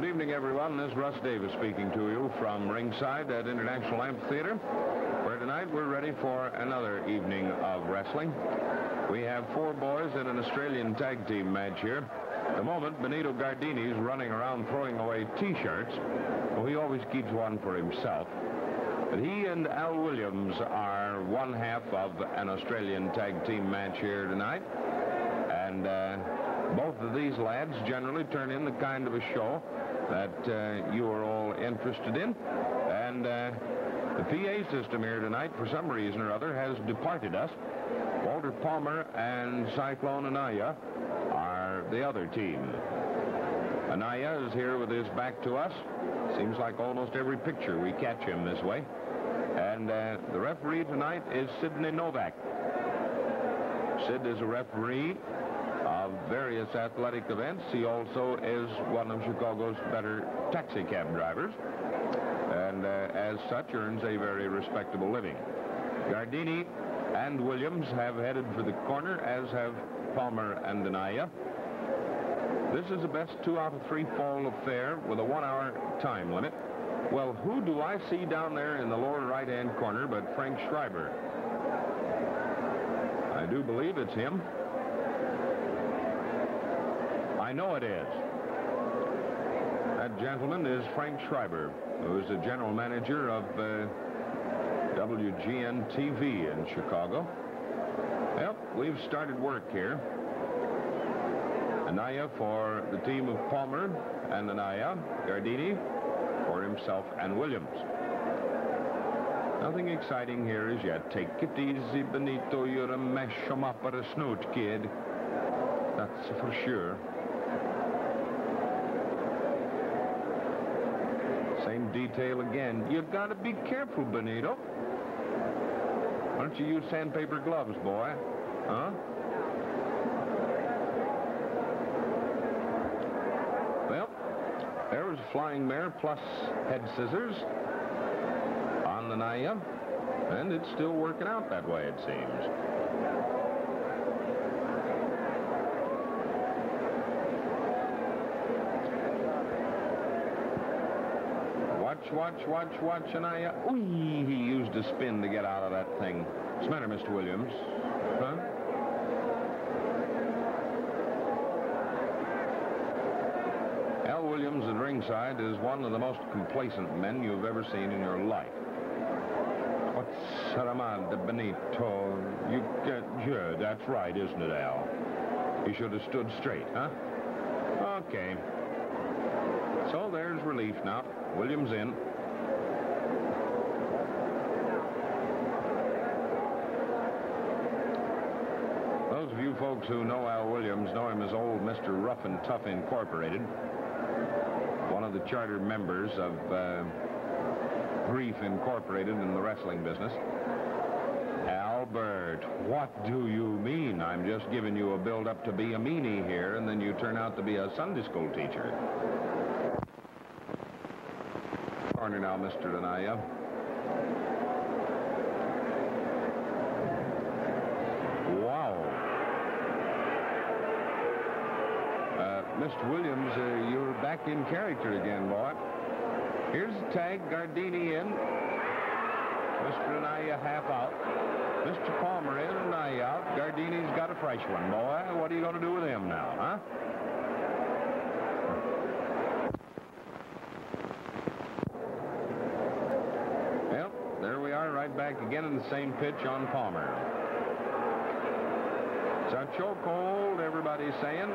evening, everyone. This is Russ Davis speaking to you from ringside at International Amphitheater, where tonight we're ready for another evening of wrestling. We have four boys in an Australian tag team match here. At the moment, Benito Gardini's running around throwing away T-shirts. Well, he always keeps one for himself. But he and Al Williams are one half of an Australian tag team match here tonight. And both of these lads generally turn in the kind of a show that you are all interested in. And the PA system here tonight, for some reason or other, has departed us. Walter Palmer and Cyclone Anaya are the other team. Anaya is here with his back to us. Seems like almost every picture we catch him this way. And the referee tonight is Sidney Novak. Sid is a referee of various athletic events. He also is one of Chicago's better taxi cab drivers, and as such earns a very respectable living. Gardini and Williams have headed for the corner, as have Palmer and Anaya. This is the best 2 out of 3 fall affair with a 1-hour time limit. Well, who do I see down there in the lower right-hand corner but Frank Schreiber? I do believe it's him. I know it is. That gentleman is Frank Schreiber, who is the general manager of WGN-TV in Chicago. Well, we've started work here. Anaya for the team of Palmer and Anaya. Gardini for himself and Williams. Nothing exciting here as yet. Take it easy, Benito. You're a mesh 'em up at a snoot, kid. That's for sure. Same detail again. You gotta be careful, Benito. Why don't you use sandpaper gloves, boy? Huh? Well, there was a flying mare plus head scissors on Anaya, and it's still working out that way, it seems. Watch, Anaya. Ooh, he used a spin to get out of that thing. What's the matter, Mr. Williams? Huh? Al Williams at ringside is one of the most complacent men you've ever seen in your life. What's Saramad de Benito? You get... Yeah, that's right, isn't it, Al? You should have stood straight, huh? Okay. So there's relief now. Williams in. Those of you folks who know Al Williams know him as old Mr. Rough and Tough Incorporated, one of the charter members of Grief Incorporated in the wrestling business. Albert, what do you mean? I'm just giving you a build-up to be a meanie here, and then you turn out to be a Sunday school teacher. Corner now, Mr. Anaya. Wow. Mr. Williams, you're back in character again, boy. Here's the tag, Gardini in. Mr. Anaya half out. Mr. Palmer in, Anaya out. Gardini's got a fresh one, boy. What are you going to do with him now, huh? Right back again in the same pitch on Palmer. It's a chokehold, everybody's saying.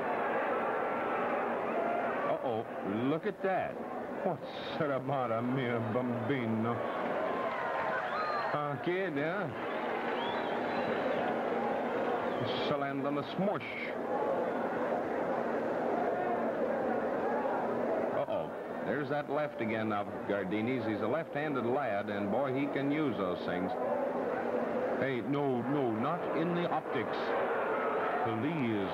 Uh-oh, look at that. What's Saramada mia bambino? Kid, yeah? Land on the smush. There's that left again of Gardini's. He's a left-handed lad, and boy, he can use those things. Hey, no, not in the optics. Please.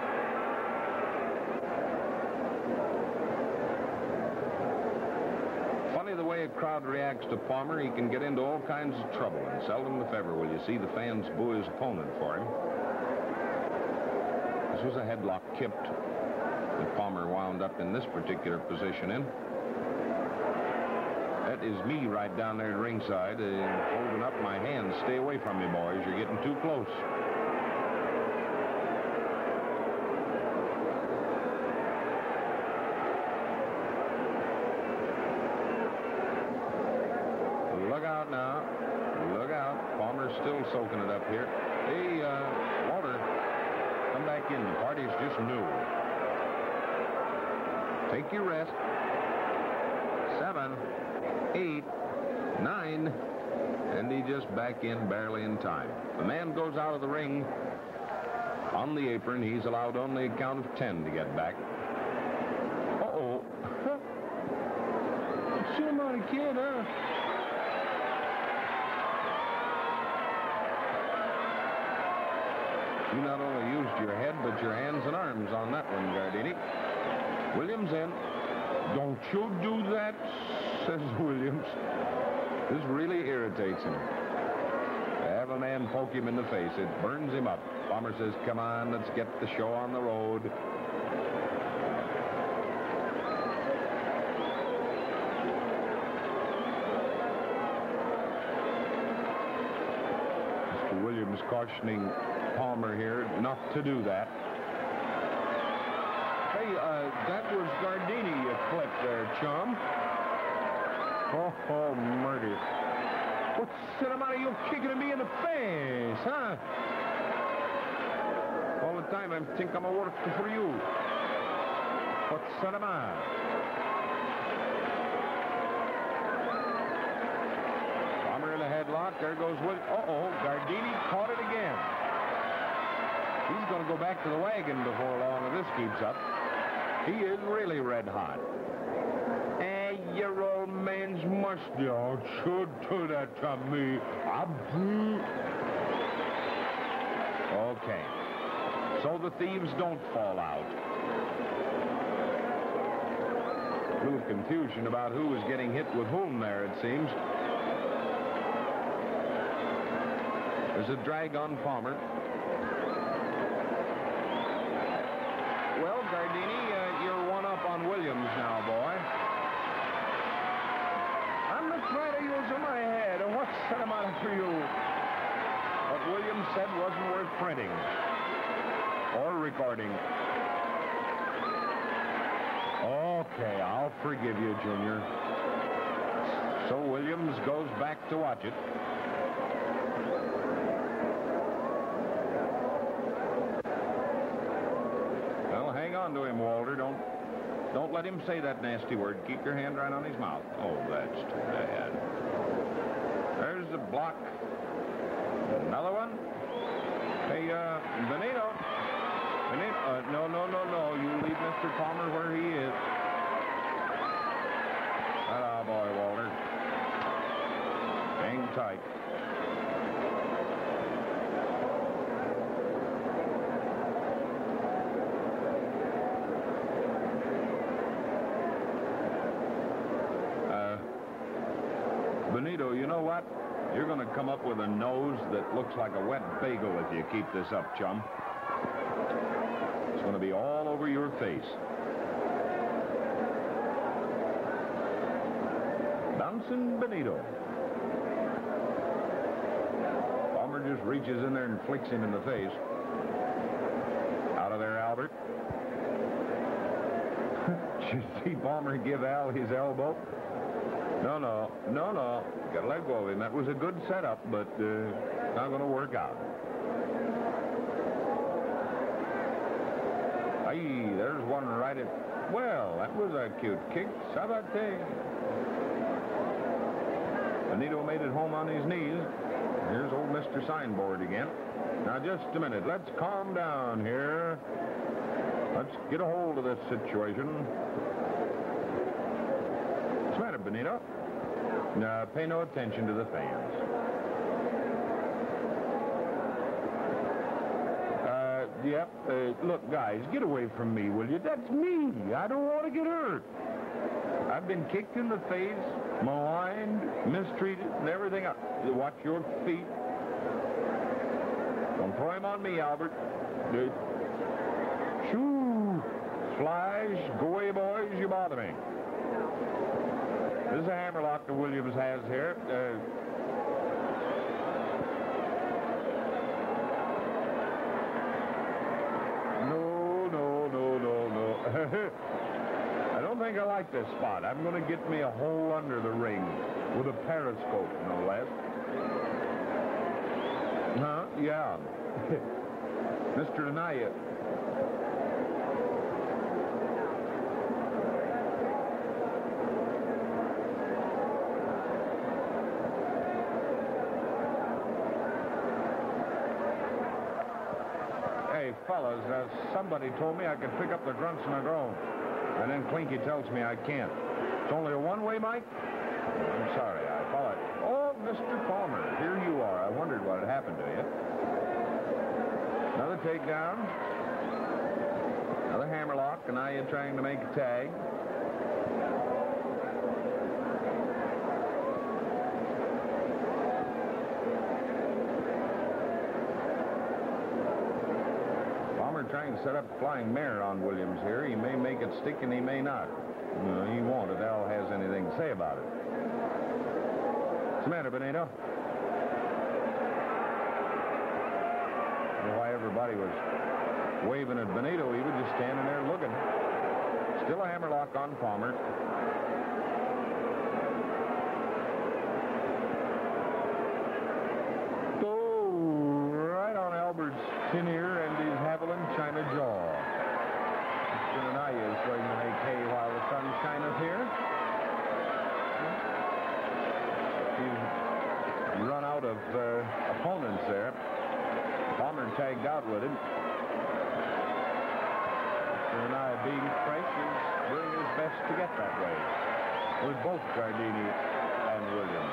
Funny the way a crowd reacts to Palmer. He can get into all kinds of trouble, and seldom if ever will you see the fans boo his opponent for him. This was a headlock kipped that Palmer wound up in this particular position in. That is me right down there at ringside, holding up my hands. Stay away from me, boys. You're getting too close. Look out now. Look out. Palmer's still soaking it up here. Hey, Walter, come back in. The party's just new. Take your rest. 7, 8, 9, and he just back in barely in time. The man goes out of the ring on the apron. He's allowed only a count of 10 to get back. Uh-oh. Shoot him on a kid, huh? You not only used your head, but your hands and arms on that one, Gardini. Williams in. Don't you do that, says Williams. This really irritates him. To have a man poke him in the face, it burns him up. Palmer says, come on, let's get the show on the road. Mr. Williams cautioning Palmer here not to do that. Hey, that was Gardini you clipped there, chum. Oh, murder. What's the matter? You kicking me in the face, huh? All the time I think I'm working for you. What's the matter? Palmer in the headlock. There goes Will. Uh-oh, Gardini caught it again. He's going to go back to the wagon before long if this keeps up. He is really red hot. Hey, your old man's mustache should do that to me. Okay. So the thieves don't fall out. A little confusion about who was getting hit with whom there, it seems. There's a drag on Palmer. Well, Gardini, you're one up on Williams now, boy. I'm not trying to use my head. What's the matter for you? What Williams said wasn't worth printing or recording. Okay, I'll forgive you, Junior. So Williams goes back to watch it. To him, Walter. Don't let him say that nasty word. Keep your hand right on his mouth. Oh, that's too bad. There's the block. Another one. Hey, Benito. Benito. No. You leave Mr. Palmer where he is. Ah, boy, Walter. Hang tight. Benito, you know what? You're going to come up with a nose that looks like a wet bagel if you keep this up, chum. It's going to be all over your face. Bouncing Benito. Palmer just reaches in there and flicks him in the face. Out of there, Albert. Did you see Palmer give Al his elbow? No. Got to let go of him. That was a good setup, but not going to work out. Hey, there's one right at... Well, that was a cute kick. Sabate. Benito made it home on his knees. Here's old Mr. Signboard again. Now, just a minute. Let's calm down here. Let's get a hold of this situation. What's the matter, Benito? Pay no attention to the fans. Yep. Look, guys, get away from me, will you? That's me. I don't want to get hurt. I've been kicked in the face, maligned, mistreated, and everything else. Watch your feet. Don't throw him on me, Albert. Shoo. Flies, go away, boys, you bother me. This is a hammerlock that Williams has here. No. I don't think I like this spot. I'm going to get me a hole under the ring with a periscope, no less. Huh? Yeah. Mr. Anaya. Hey, fellas, somebody told me I could pick up the grunts and the groans. And then Clinky tells me I can't. It's only a one-way, Mike? I'm sorry, I followed. Oh, Mr. Palmer, here you are. I wondered what had happened to you. Another takedown. Another hammerlock. Anaya trying to make a tag. Trying to set up a flying mare on Williams here. He may make it stick and he may not. No, he won't if Al has anything to say about it. What's the matter, Benito? I don't know why everybody was waving at Benito. He was just standing there looking. Still a hammerlock on Palmer. Tin ear and his Haviland China jaw. Mr. Anaya is going to make hay while the sun shineth here. He's run out of opponents there. Palmer tagged out with him. Mr. Anaya, being fresh, is doing his best to get that way with both Gardini and Williams.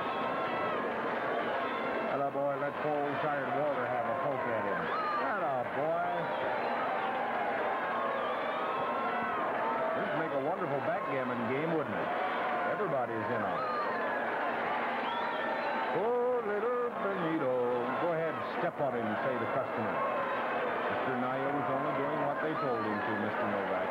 Hello, boy. Let cold, tired water have a poke at him. Boy. This would make a wonderful backgammon game, wouldn't it? Everybody's in on it. Oh, little Benito. Go ahead, step on him, say the customer. Mr. Anaya was only doing what they told him to, Mr. Novak.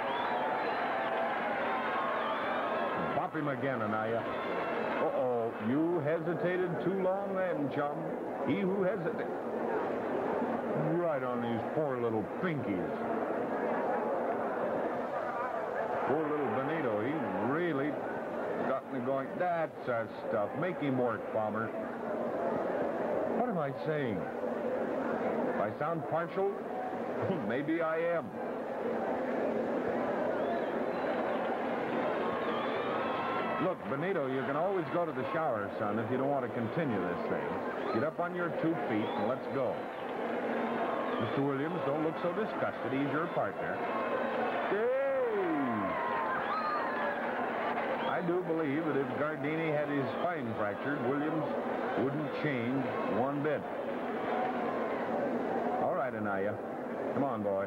Bop him again, Anaya. Uh-oh, you hesitated too long then, chum. He who hesitated. Right on these poor little pinkies. Poor little Benito, he's really got me going. That's our stuff. Make him work, Palmer. What am I saying? If I sound partial, maybe I am. Look, Benito, you can always go to the shower, son, if you don't want to continue this thing. Get up on your 2 feet and let's go. Mr. Williams, don't look so disgusted. He's your partner. Hey! I do believe that if Gardini had his spine fractured, Williams wouldn't change one bit. All right, Anaya. Come on, boy.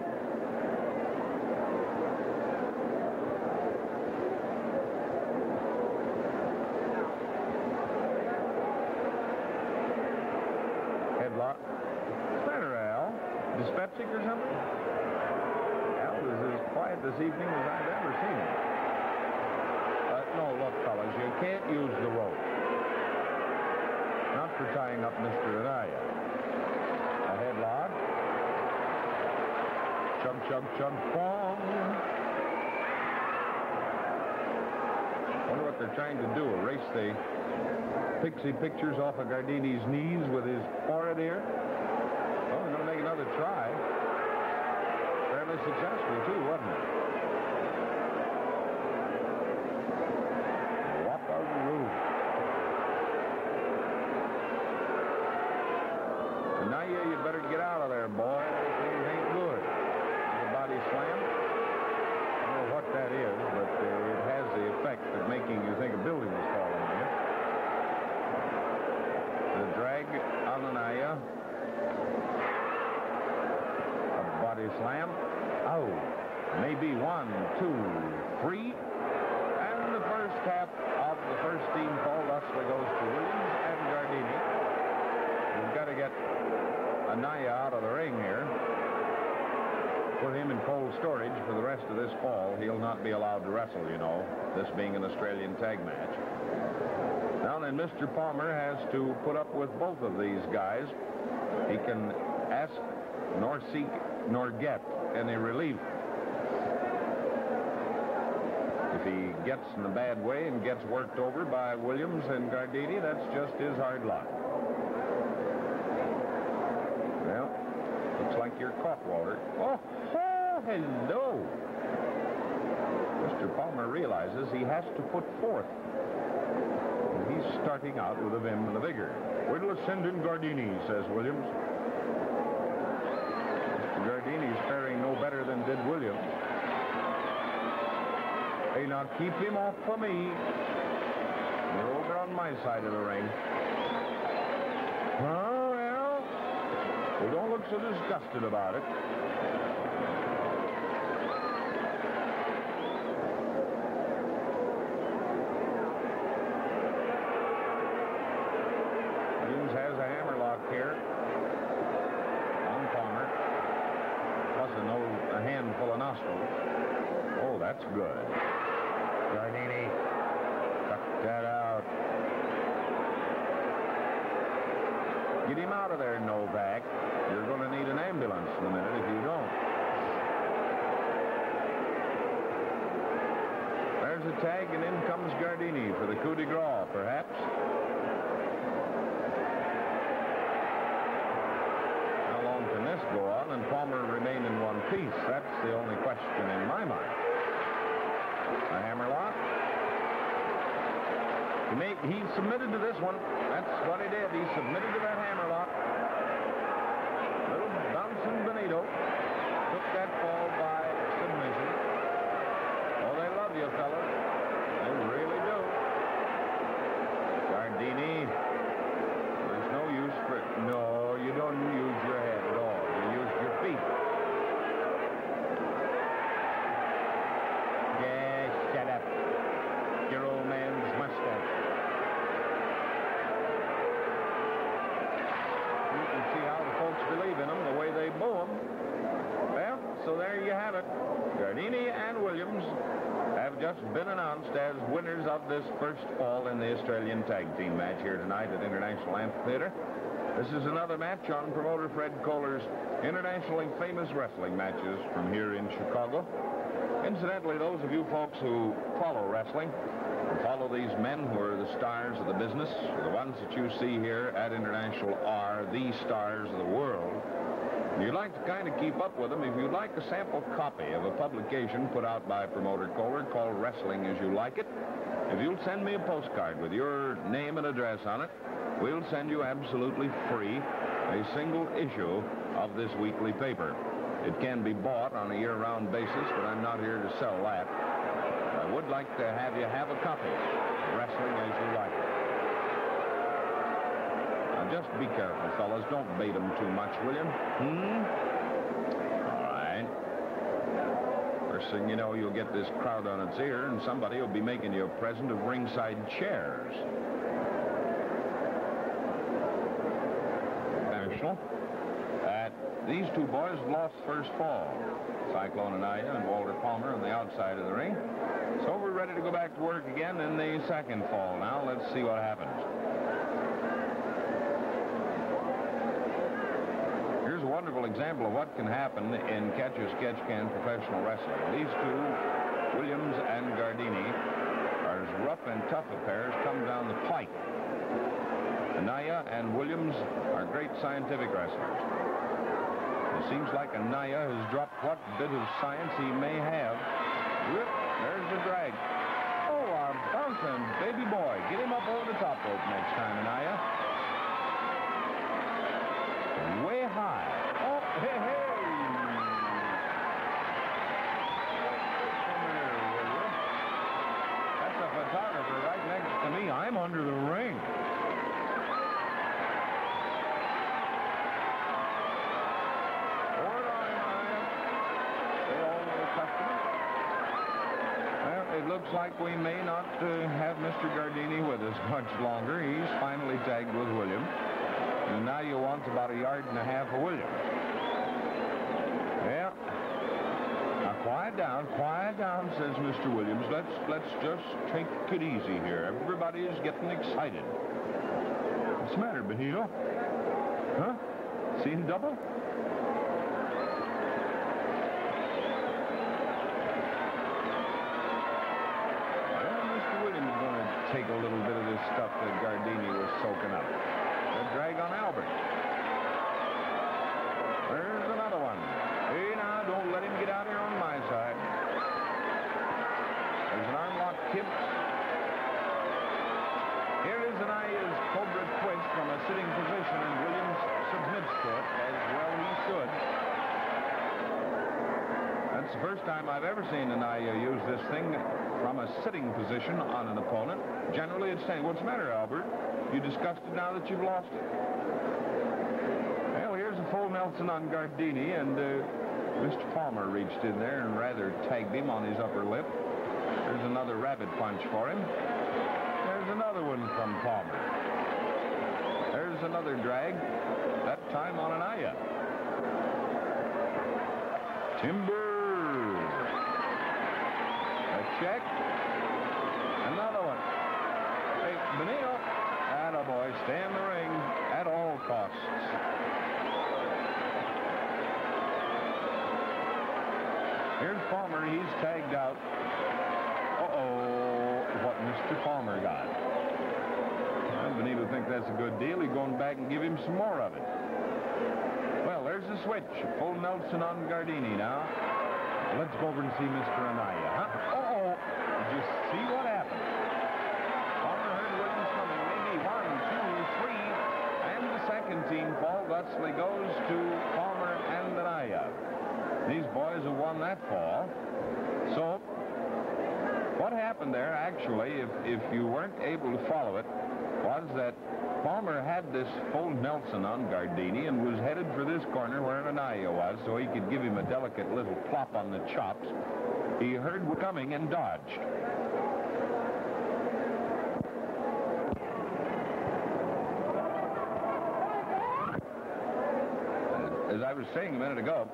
Headlock. Dyspeptic or something? Al is as quiet this evening as I've ever seen him. No, look, fellas, you can't use the rope. Not for tying up Mr. Anaya. A headlock. Chug, chug, chug, bong. Wonder what they're trying to do, erase the pixie pictures off of Gardini's knees with his forehead here. Well, we're going to make another try. Fairly successful, too, wasn't it? Whop-a-roo. Anaya, you better get out of there, boy. Things ain't good. The body slam. I don't know what that is, but it has the effect of making you think a building is falling on you. The drag on Anaya. Body slam. Oh, maybe 1, 2, 3. And the first tap of the first team fall thusly goes to Williams and Gardini. We've got to get Anaya out of the ring here. put him in cold storage for the rest of this fall. He'll not be allowed to wrestle, you know, this being an Australian tag match. Now then, Mr. Palmer has to put up with both of these guys. He can ask, nor seek, nor get any relief. If he gets in a bad way and gets worked over by Williams and Gardini, that's just his hard luck. Well, looks like you're caught, Walter. Oh, hello. Mr. Palmer realizes he has to put forth. And he's starting out with a vim and a vigor. Wait till I send in Gardini, says Williams. Mr. Gardini's faring no better than did Williams. Hey, now keep him off of me. You're over on my side of the ring. Oh, well, don't look so disgusted about it. Williams has a hammerlock here on Palmer. Plus a handful of nostrils. Oh, that's good. Gardini, cut that out. Get him out of there, Novak. You're going to need an ambulance in a minute if you don't. There's a tag, and in comes Gardini for the coup de grace, perhaps. How long can this go on and Palmer remain in one piece? That's the only question in my mind. A hammerlock. He submitted to this one. That's what he did. He submitted to that hammerlock. Little bouncing Benito took that fall by submission. Oh, they love you, fellas. They really do. Gardini. There's no use for it. No, you don't use your head at all. You use your feet. Shut up. Your old man's mustache. You can see how the folks believe in him, the way they boo him. Well, so there you have it. Gardini and Williams have just been announced as winners of this first fall in the Australian tag team match here tonight at International Amphitheater. This is another match on promoter Fred Kohler's internationally famous wrestling matches from here in Chicago. Incidentally, those of you folks who follow wrestling, and follow these men who are the stars of the business, the ones that you see here at International are the stars of the world. And you'd like to kind of keep up with them. If you'd like a sample copy of a publication put out by promoter Kohler called Wrestling As You Like It, if you'll send me a postcard with your name and address on it, we'll send you absolutely free a single issue of this weekly paper. It can be bought on a year-round basis, but I'm not here to sell that. I would like to have you have a copy of Wrestling As You Like It. Now, just be careful, fellas. Don't bait them too much, will you? All right. First thing you know, you'll get this crowd on its ear, and somebody will be making you a present of ringside chairs. National. These two boys lost first fall. Cyclone Anaya and Walter Palmer on the outside of the ring. So we're ready to go back to work again in the second fall. Now let's see what happens. Here's a wonderful example of what can happen in catch-as-catch-can professional wrestling. These two, Williams and Gardini, are as rough and tough a pair as come down the pike. Anaya and Williams are great scientific wrestlers. It seems like Anaya has dropped what bit of science he may have. Whoop, there's the drag. Oh, our bouncing baby boy. Get him up over the top rope next time, Anaya. Way high. Oh, hey, hey. Come here, will you? That's a photographer right next to me. I'm under the ring. It looks like we may not have Mr. Gardini with us much longer. He's finally tagged with Williams. And now you want about 1.5 yards of Williams. Yeah. quiet down, says Mr. Williams. Let's just take it easy here. Everybody is getting excited. What's the matter, Benito? Huh? Seeing double? Well, Mr. Williams is going to take a little bit of this stuff that Gardini was soaking up. A drag on Albert. There's another one. Hey, now, don't let him get out here on my side. There's an arm lock kick. Here is Anaya's Cobra twist from a sitting position, and Williams submits to it, as well he should. That's the first time I've ever seen Anaya use this thing from a sitting position on an opponent. Generally, it's saying, what's the matter, Albert? You disgusted now that you've lost it? Well, here's a full Nelson on Gardini, and Mr. Palmer reached in there and rather tagged him on his upper lip. There's another rabbit punch for him. There's another one from Palmer. There's another drag, that time on Anaya. Timber. A check. Another one. Hey, Benito. Attaboy, stay in the ring at all costs. Here's Palmer. He's tagged out. What Mr. Palmer got. Well, Benito think that's a good deal. He's going back and give him some more of it. Well, there's the switch. Full Nelson on Gardini now. Let's go over and see Mr. Anaya, huh? Did you see what happened? Palmer heard Williams coming. Maybe 1, 2, 3. And the second team fall. Thusly goes to Palmer and Anaya. These boys have won that fall. So, what happened there, actually, if you weren't able to follow it, was that Palmer had this full Nelson on Gardini and was headed for this corner where Anaya was, so he could give him a delicate little plop on the chops. He heard coming and dodged. As I was saying a minute ago,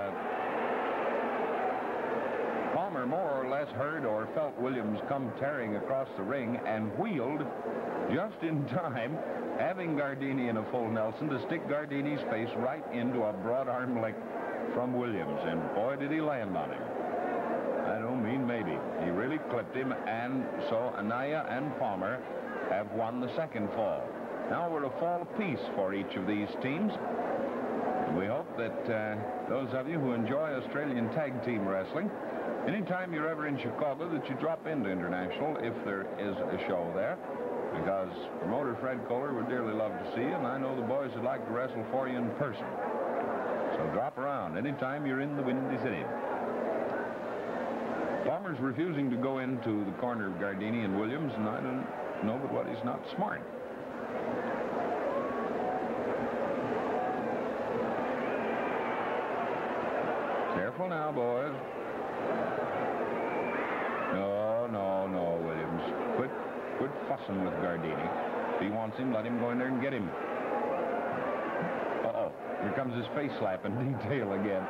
Palmer more or less heard or felt Williams come tearing across the ring and wheeled just in time, having Gardini in a full Nelson to stick Gardini's face right into a broad arm lick from Williams. And boy, did he land on him. I don't mean maybe. He really clipped him, and so Anaya and Palmer have won the second fall. Now we're a fall apiece for each of these teams. We hope that those of you who enjoy Australian tag team wrestling, anytime you're ever in Chicago, that you drop into International if there is a show there, because promoter Fred Kohler would dearly love to see you, and I know the boys would like to wrestle for you in person. So drop around anytime you're in the Windy City. Palmer's refusing to go into the corner of Gardini and Williams, and I don't know but what he's not smart. Careful now, boys. No, Williams. Quit fussing with Gardini. If he wants him, let him go in there and get him. Here comes his face slapping detail again.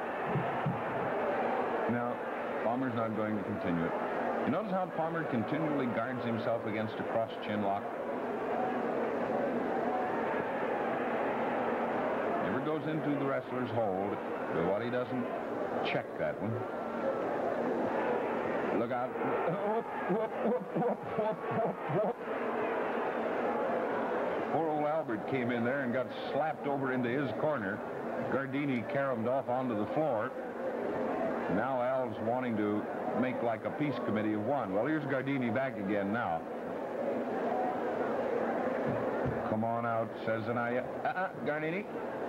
Now, Palmer's not going to continue it. You notice how Palmer continually guards himself against a cross chin lock? Never goes into the wrestler's hold, but what he doesn't check that one. Look out. Whoop, whoop, whoop, whoop, whoop, whoop, whoop. Poor old Albert came in there and got slapped over into his corner. Gardini caromed off onto the floor. Now Al's wanting to make like a peace committee of one. Well, here's Gardini back again now. Come on out, says Anaya. Gardini.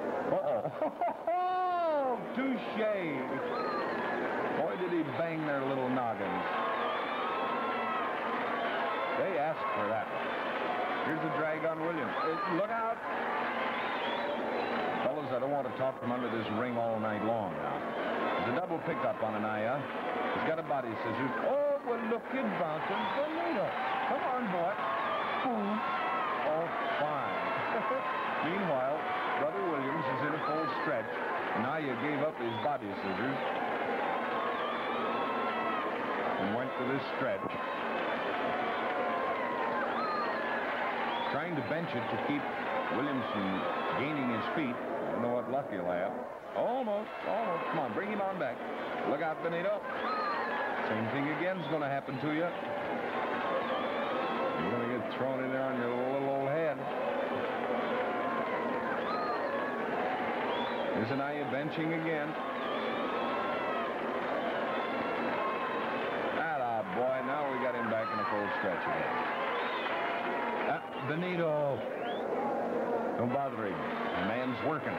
Touche. Boy, did he bang their little noggins. They asked for that one. Here's a drag on Williams. Look out. Fellas, I don't want to talk from under this ring all night long now. There's a double pickup on Anaya. He's got a body scissors. Oh, well, look at bouncing Benito. Come on, boy. Oh, fine. Meanwhile, Brother Williams is in a full stretch. Anaya gave up his body scissors. and went to this stretch. Trying to bench it to keep Williamson gaining his feet. I don't know what luck he'll have. Almost. Come on, bring him on back. Look out, Benito. Same thing again is going to happen to you. You're going to get thrown in there on your little old head. Here's Anaya benching again. Ah, boy, now we got him back in a full stretch again. Benito. Don't bother him. The man's working.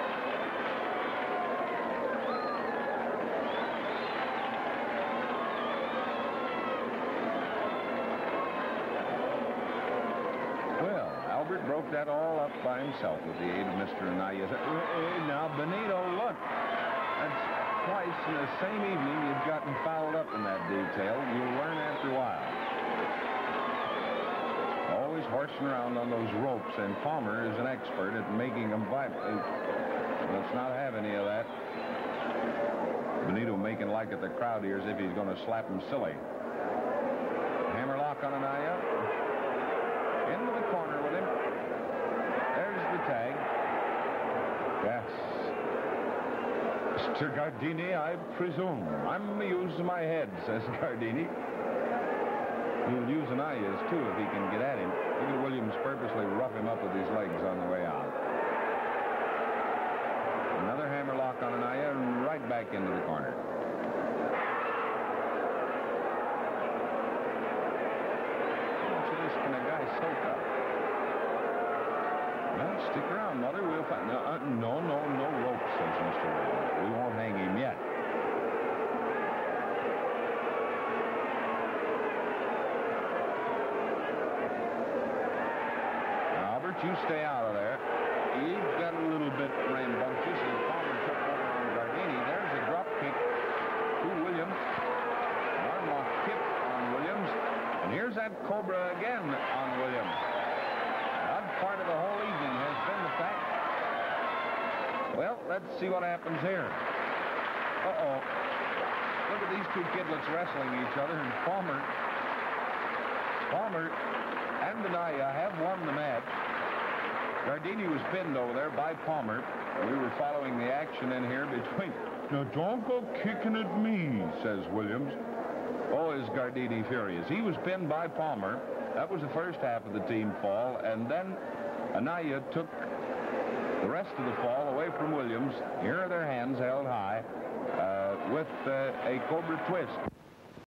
Well, Albert broke that all up by himself with the aid of Mr. Anaya. Now, Benito, look. That's twice in the same evening you've gotten fouled up in that detail. You'll learn after a while. Always horsing around on those ropes, and Palmer is an expert at making them vibrate. Let's not have any of that. Benito making like at the crowd here as if he's going to slap him silly. Hammerlock on Anaya. Into the corner with him. There's the tag. Yes. Mr. Gardini, I presume. I'm using my head, says Gardini. He'll use Anaya's, too, if he can get at him. Look at Williams purposely rough him up with his legs on the way out. Another hammerlock on Anaya and right back into the corner. How much of this can a guy soak up? Well, stick around, Mother. We'll find... No rope, says Mr. Williams. We won't hang him yet. You stay out of there. He got a little bit rambunctious, and Palmer took over on Gardini. There's a drop kick to Williams. An arm-lock kick on Williams. And here's that Cobra again on Williams. The odd part of the whole evening has been the fact. Well, let's see what happens here. Uh-oh. Look at these two kidlets wrestling each other, and Palmer and Anaya have won the match. Gardini was pinned over there by Palmer. We were following the action in here between... Now, don't go kicking at me, says Williams. Oh, is Gardini furious. He was pinned by Palmer. That was the first half of the team fall. And then Anaya took the rest of the fall away from Williams. Here are their hands held high with a Cobra twist.